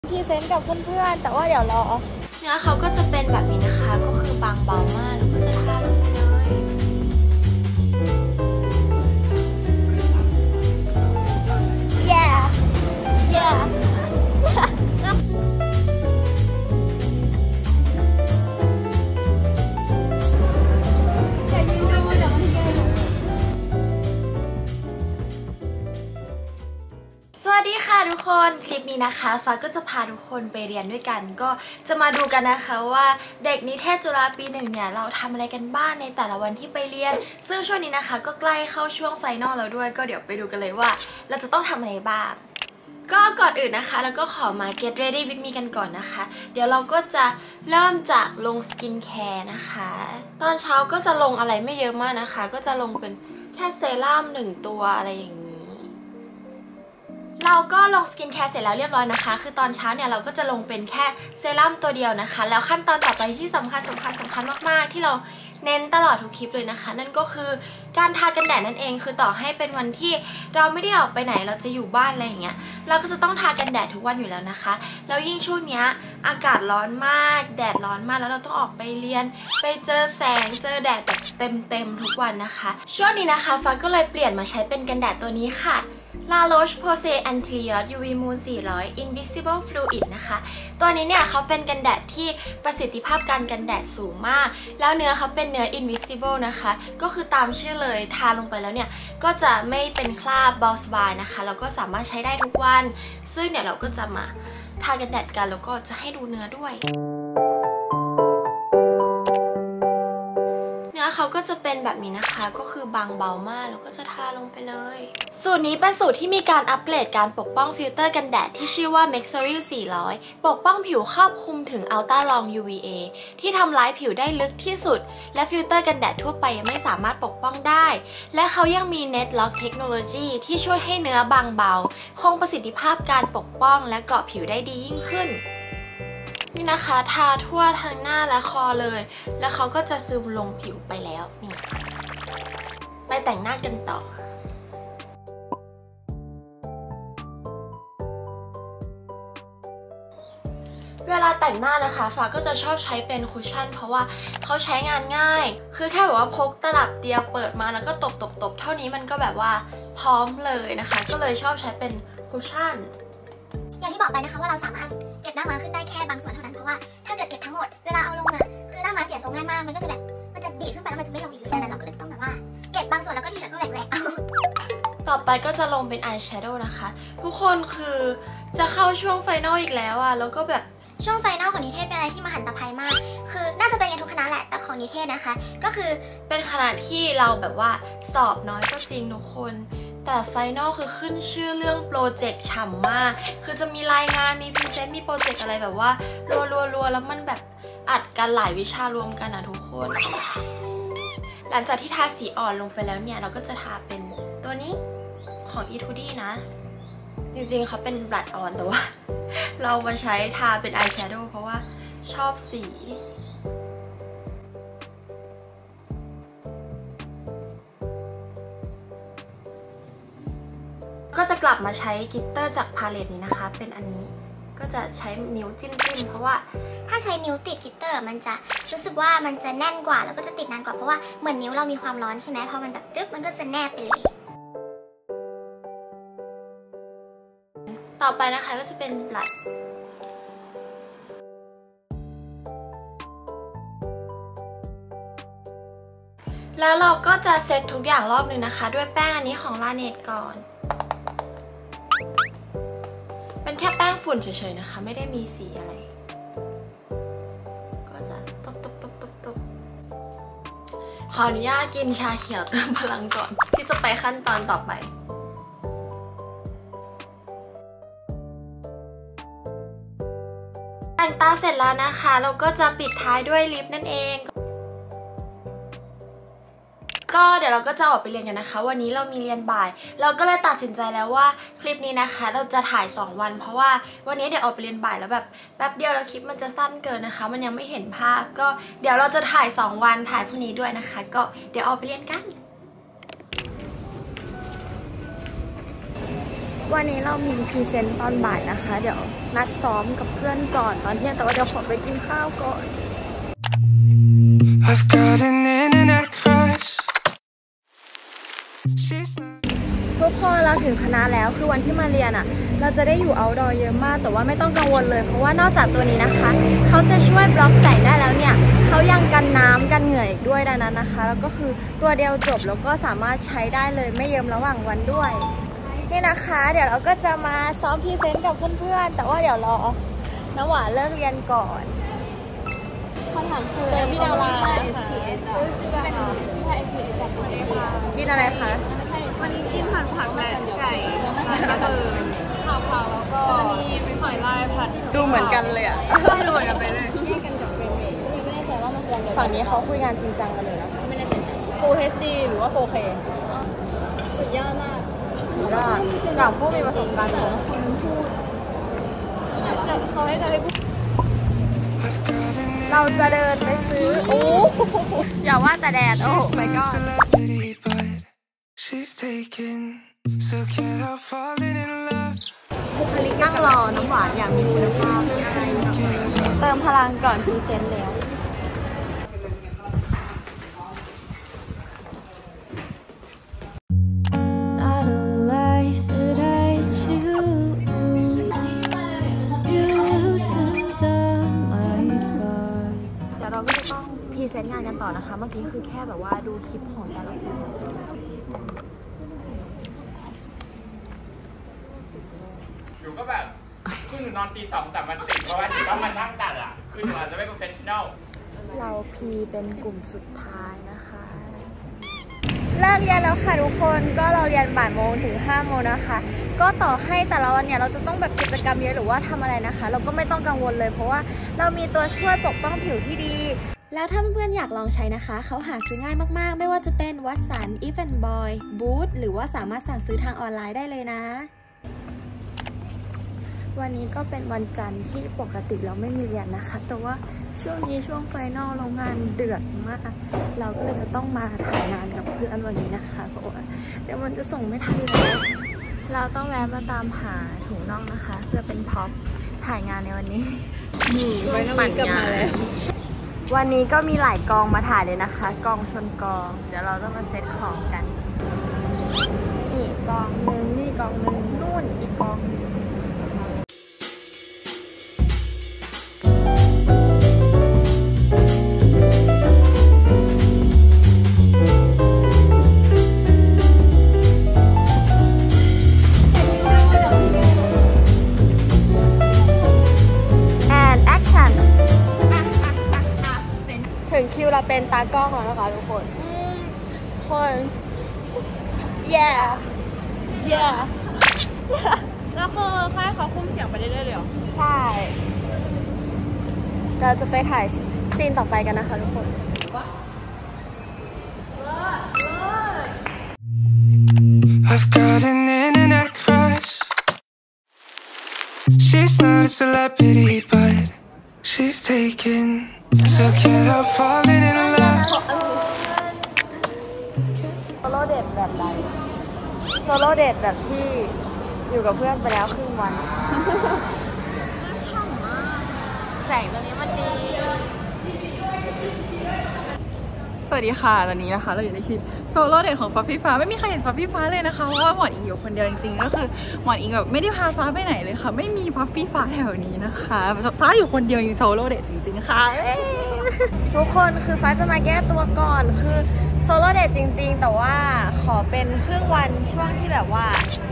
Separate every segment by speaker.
Speaker 1: พรีเซนต์กับเพื่อนๆแต่ว่าเดี๋ยวรอเนื้อเขาก็จะเป็นแบบนี้นะคะก็คือบางเบามากแล้วก็จะทาลงไปเลย yeah yeah สวัสดีค่ะทุกคนคลิปนี้นะคะฟ้าก็จะพาทุกคนไปเรียนด้วยกันก็จะมาดูกันนะคะว่าเด็กนิเทศจุฬาปีหนึ่งเนี่ยเราทำอะไรกันบ้างในแต่ละวันที่ไปเรียนซึ่งช่วงนี้นะคะก็ใกล้เข้าช่วงไฟนอลแล้วด้วยก็เดี๋ยวไปดูกันเลยว่าเราจะต้องทำอะไรบ้างก็ก่อนอื่นนะคะแล้วก็ขอมา get ready with me กันก่อนนะคะเดี๋ยวเราก็จะเริ่มจากลงสกินแคร์นะคะตอนเช้าก็จะลงอะไรไม่เยอะมากนะคะก็จะลงเป็นแค่เซรั่ม1ตัวอะไรอย่างนี้เราก็ลงสกินแคร์เสร็จแล้วเรียบร้อยนะคะคือตอนเช้าเนี่ยเราก็จะลงเป็นแค่เซรั่มตัวเดียวนะคะแล้วขั้นตอนต่อไปที่สำคัญมากๆที่เราเน้นตลอดทุกคลิปเลยนะคะนั่นก็คือการทากันแดดนั่นเองคือต่อให้เป็นวันที่เราไม่ได้ออกไปไหนเราจะอยู่บ้านอะไรอย่างเงี้ยเราก็จะต้องทากันแดดทุกวันอยู่แล้วนะคะแล้วยิ่งช่วงนี้อากาศร้อนมากแดดร้อนมากแล้วเราต้องออกไปเรียนไปเจอแสงเจอแดดแบบเต็มทุกวันนะคะช่วงนี้นะคะฟ้าก็เลยเปลี่ยนมาใช้เป็นกันแดดตัวนี้ค่ะLa Roche-Posay Anti-Age UV Moon 400 Invisible Fluid นะคะตัวนี้เนี่ยเขาเป็นกันแดดที่ประสิทธิภาพการกันแดดสูงมากแล้วเนื้อเขาเป็นเนื้อ Invisible นะคะก็คือตามชื่อเลยทาลงไปแล้วเนี่ยก็จะไม่เป็นคราบเบาสบายนะคะแล้วก็สามารถใช้ได้ทุกวันซึ่งเนี่ยเราก็จะมาทากันแดดกันแล้วก็จะให้ดูเนื้อด้วยเขาก็จะเป็นแบบนี้นะคะก็คือบางเบามากแล้วก็จะทาลงไปเลยสูตรนี้เป็นสูตรที่มีการอัปเกรดการปกป้องฟิลเตอร์กันแดดที่ชื่อว่า Mexoril 400 ปกป้องผิวครอบคลุมถึง Ultra Long UVA ที่ทำร้ายผิวได้ลึกที่สุดและฟิลเตอร์กันแดดทั่วไปยังไม่สามารถปกป้องได้และเขายังมี Net Lock Technology ที่ช่วยให้เนื้อบางเบาคงประสิทธิภาพการปกป้องและเกาะผิวได้ดียิ่งขึ้นนี่นะคะทาทั่วทั้งหน้าและคอเลยแล้วเขาก็จะซึมลงผิวไปแล้วนี่ไปแต่งหน้ากันต่อเวลาแต่งหน้านะคะฟ้าก็จะชอบใช้เป็นคุชชั่นเพราะว่าเขาใช้งานง่ายคือแค่แบบว่าพกตลับเดียวเปิดมาแล้วก็ตบเท่านี้มันก็แบบว่าพร้อมเลยนะคะก็เลยชอบใช้เป็นคุชชั่น
Speaker 2: อย่างที่บอกไปนะคะว่าเราสามารถเก็บหน้าม้าขึ้นได้แค่บางส่วนเท่านั้นเพราะว่าถ้าเกิดเก็บทั้งหมดเวลาเอาลงอ่ะคือหน้าม้าเสียทรงง่ายมากมันก็จะแบบมันจะดีขึ้นไปแล้วมันจะไม่ลงอีกเลยดังนั้นเราก็เลยต้องแบบว่าเก็บบางส่วนแล้วก็ที่เหลือก็แหวกเอา
Speaker 1: ต่อไปก็จะลงเป็นอายแชโดว์นะคะทุกคนคือจะเข้าช่วงไฟนอลอีกแล้วอ่ะแล้วก็แบบ
Speaker 2: ช่วงไฟนอลของนิเทศเป็นอะไรที่มหันตภัยมากคือน่าจะเป็นกันทุกคณะแหละแต่ของนิเทศนะคะก็คือ
Speaker 1: เป็นคณะที่เราแบบว่าสอบน้อยก็จริงทุกคนแต่ไฟนอลคือขึ้นชื่อเรื่องโปรเจกต์ฉ่ำมากคือจะมีรายงานมีพรีเซนต์มีโปรเจกต์อะไรแบบว่ารัวแล้วมันแบบอัดกันหลายวิชารวมกันนะทุกคนหลังจากที่ทาสีอ่อนลงไปแล้วเนี่ยเราก็จะทาเป็นตัวนี้ของ Etude นะจริงๆเขาเป็นบลัชออนแต่ว่าเรามาใช้ทาเป็นอายแชโดว์เพราะว่าชอบสีก็จะกลับมาใช้กลิตเตอร์จากพาเลตนี้นะคะเป็นอันนี้ก็จะใช้นิ้วจิ้มเพราะว่า
Speaker 2: ถ้าใช้นิ้วติดกลิตเตอร์มันจะรู้สึกว่ามันจะแน่นกว่าแล้วก็จะติดนานกว่าเพราะว่าเหมือนนิ้วเรามีความร้อนใช่ไหมพอมันแบบตึ๊บมันก็จะแนบไปเลย
Speaker 1: ต่อไปนะคะก็จะเป็นบลัชแล้วเราก็จะเซตทุกอย่างรอบนึงนะคะด้วยแป้งอันนี้ของลาเนตก่อนเป็นแค่แป้งฝุ่นเฉยๆนะคะไม่ได้มีสีอะไรก็จะตบขออนุญาตกินชาเขียวเติมพลังก่อนที่จะไปขั้นตอนต่อไปแต่งตาเสร็จแล้วนะคะเราก็จะปิดท้ายด้วยลิปนั่นเองก็เดี๋ยวเราก็จะออกไปเรียนกันนะคะวันนี้เรามีเรียนบ่ายเราก็เลยตัดสินใจแล้วว่าคลิปนี้นะคะเราจะถ่าย2วันเพราะว่าวันนี้เดี๋ยวออกไปเรียนบ่ายแล้วแบบแป๊บเดียวแล้วคลิปมันจะสั้นเกินนะคะมันยังไม่เห็นภาพก็เดี๋ยวเราจะถ่าย2วันถ่ายพรุ่งนี้ด้วยนะคะก็เดี๋ยวออกไปเรียนกันวันนี้เรามีพรีเซนต์ตอนบ่ายนะคะ เดี๋ยวนัดซ้อมกับเพื่อนก่อนตอนเที่ยงแต่ว่าเดี๋ยวขอไปกินข้าวก่อน
Speaker 3: I've got an internet crush.
Speaker 1: ทุกคนเราถึงคณะแล้วคือวันที่มาเรียนอ่ะเราจะได้อยู่ outdoor เยอะมากแต่ว่าไม่ต้องกังวลเลยเพราะว่านอกจากตัวนี้นะคะเขาจะช่วยบล็อกแสงได้แล้วเนี่ยเขายังกันน้ำกันเหงื่ออีกด้วยดังนั้นนะคะแล้วก็คือตัวเดียวจบแล้วก็สามารถใช้ได้เลยไม่เยิ้มระหว่างวันด้วยนี่นะคะเดี๋ยวเราก็จะมาซ้อมพรีเซนต์กับเพื่อนๆแต่ว่าเดี๋ยวรอน้ำหวานเลิกเรียนก่อนคำถามคือเจอพี่ดาวรากินอะไรคะ
Speaker 4: วันนี้กินผัดผักและไก่ผัดกระเทียมข้าวเผาแล้วก็จะมีเป็นหอยลายผัด
Speaker 1: ดูเหมือนกันเลยอ่ะ
Speaker 4: ดูเหมือนกันไปเลย
Speaker 2: แยกกันกับเฟรมเรทก็เลยไม่แน่ใจว่ามันควรจะ
Speaker 1: ฝั่งนี้เขาคุยงานจริงจังกันเลยนะ
Speaker 2: ไม่แน่ใจ
Speaker 4: Full HD หรือว่า 4K
Speaker 2: สุดยอดมาก
Speaker 1: ยอดกับผู้มีประสบการณ์ของคนพูด
Speaker 4: เขาให้จะไปพูด
Speaker 1: เราจะเดินไปซื้อโอ้อย่าว่าแต่แดดโอ้ my god
Speaker 3: She's taken, so can't help falling in love.
Speaker 1: บุคลิกนั่งรอน้ำหวานอย่างมีคุณภาพเติมพลังก่อนพรีเซนต์แล้วเราก็จะต้องพรีเซนต์งานกันต่อนะคะเมื่อกี้คือแค่แบบว่าดูคลิปของแต่ละคน
Speaker 5: อยู่ก็แบบคือหนูนอนตี 2-3 วันติดเพราะว่าหนูต้องมานั่งตัดอ่ะคือหนูอาจจะไม่โปรเฟชชั่นอล
Speaker 1: เราพีเป็นกลุ่มสุดท้ายนะคะเลิกเรียนแล้วค่ะทุกคนก็เราเรียนบ่ายโมงถึง5 โมงนะคะก็ต่อให้แต่ละวันเนี่ยเราจะต้องแบบกิจกรรมเยอะหรือว่าทำอะไรนะคะเราก็ไม่ต้องกังวลเลยเพราะว่าเรามีตัวช่วยปกป้องผิวที่ดีแล้วถ้าเพื่อนๆอยากลองใช้นะคะเขาหาซื้อง่ายมากๆไม่ว่าจะเป็นวัตสัน Even Boy Boot หรือว่าสามารถสั่งซื้อทางออนไลน์ได้เลยนะวันนี้ก็เป็นวันจันทร์ที่ปกติเราไม่มีเรียนนะคะแต่ว่าช่วงนี้ช่วงไฟนอลเรางานเดือดมากเราก็เลยจะต้องมาถ่ายงานกับเพื่อนวันนี้นะคะเพราะว่าเดี๋ยวมันจะส่งไม่ทันแล้วเราต้องแวะมาตามหาถุงน่องนะคะเพื่อเป็นพ็อปถ่ายงานในวันนี้
Speaker 4: นี่ไม่ต้องกลับมาแล้ว
Speaker 1: วันนี้ก็มีหลายกองมาถ่ายเลยนะคะกองชนกองเดี๋ยวเราต้องมาเซตของกันนี่กองนึงนี่กองนึงนู่นอีกกองนึงคิวเราเป็นตากล้องแล้วนะคะทุกคนyeah
Speaker 4: แล้วคือค่ายเขาคุมเสียงไปเรื่อยๆเลยเหรอ
Speaker 1: ใช่เราจะไปถ่ายซีนต่อไปกันนะคะทุกคน
Speaker 3: I've got an internet crush. She's not a celebrity, but she's taken.So can't help falling in love
Speaker 1: โซโล่เดทแบบใดโซโล่เดทแบบที่อยู่กับเพื่อนไปแล้วครึ่งวันช่างมากแสงตัวนี้มันดี
Speaker 4: สวัสดีค่ะตอนนี้นะคะเราอยู่ในคลิปโซโล่เดทของฟ้าฟ้าไม่มีใครเห็นฟ้าฟ้าเลยนะคะเพราะว่าหมอนอิงอยู่คนเดียวจริงๆก็คือหมอนอิงแบบไม่ได้พาฟ้าไปไหนเลยค่ะไม่มีฟ้าแถวนี้นะคะฟ้าอยู่คนเดียวในโซโล่เดทจริงๆค่ะ
Speaker 1: ทุกคนคือฟ้าจะมาแก้ตัวก่อนคือโซโล่เดทจริงๆแต่ว่าขอเป็นครึ่งวันช่วงที่แบบว่า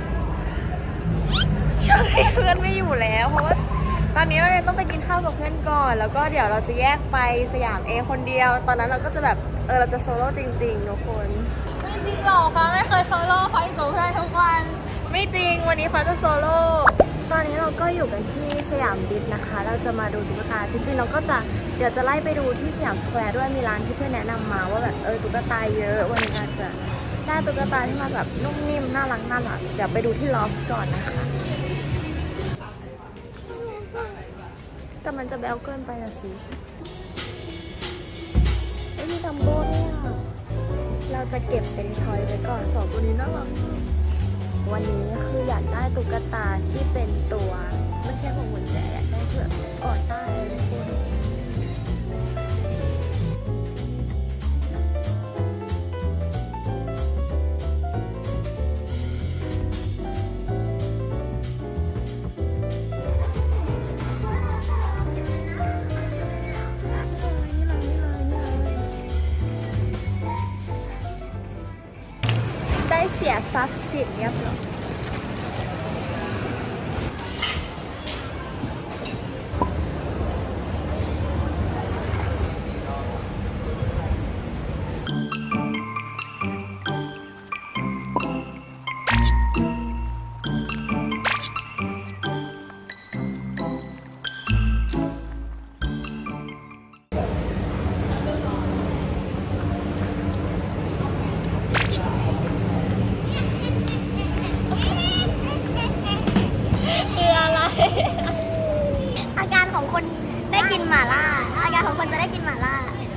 Speaker 1: ช่วงที่เพื่อนไม่อยู่แล้วเพราะว่าตอนนี้เราต้องไปกินข้าวกับเพื่อนก่อนแล้วก็เดี๋ยวเราจะแยกไปสยามคนเดียวตอนนั้นเราก็จะแบบเราจะโซโล่จริงๆทุกคน
Speaker 4: ไม่จริงหรอกฟ้าไม่เคยโซโล่ฟ้าอยู่กับเพื่อนทุกวัน
Speaker 1: ไม่จริงวันนี้ฟ้าจะโซโล่ตอนนี้เราก็อยู่กันที่สยามดิสนะคะเราจะมาดูตุ๊กตาจริงๆเราก็จะเดี๋ยวจะไล่ไปดูที่สยามสแควร์ด้วยมีร้านที่เพื่อนแนะนำมาว่าแบบตุ๊กตาเยอะวันนี้เราจะได้ตุ๊กตาที่มาแบบนุ่มนิ่มน่ารักเดี๋ยวไปดูที่ลอฟก่อนนะคะแต่มันจะแบลเกินไปอะสิมีดัมโบ้เนี่ยเราจะเก็บเป็นชอยไว้ก่อน2ตัวนี้น่ารัก
Speaker 6: วันนี้คืออยากได้ตุ๊กตาที่เป็นตัวไม่ใช่พวงกุญแจอยากได้แบบก่อนใต้เลยคุณได้เสียทรัพย์สินเรียบร้อย
Speaker 2: อาการของคนได้กินหม่าล่าอาการของคนจะได้กินหม่าล่า